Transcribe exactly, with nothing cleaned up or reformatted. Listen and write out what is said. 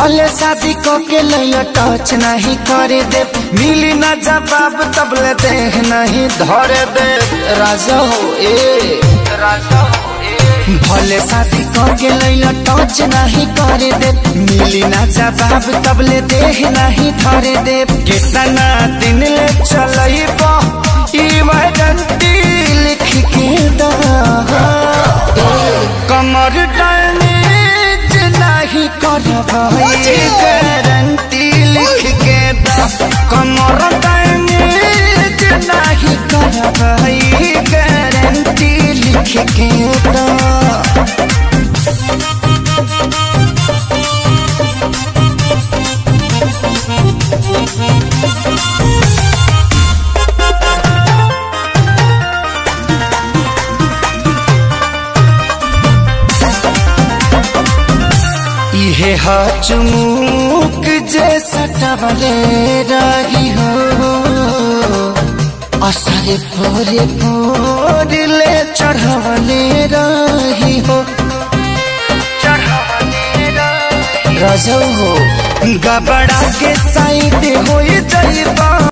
भले शादी को के लैया टच नहीं करे दे, मिली ना जवाब तबले दे नहीं धरे दे। राजा हो ए राजा हो ए, भले शादी को के लैया टच नहीं करे दे, मिली ना जवाब तबले दे नहीं धरे दे। कितना दिन ले चलई बा इमरजेंसी लिख के दा, कमर डैमेज नहीं करवाई गारंटी लिख के दा, कमर डैमेज नहीं करवाई गारंटी लिख के दा। इहे चुमुक जैसा टवले रही हो, असरे पूरे पूरे ले चढ़वले रही हो। राजा हो गबड़ा के साइड हो जाइबा।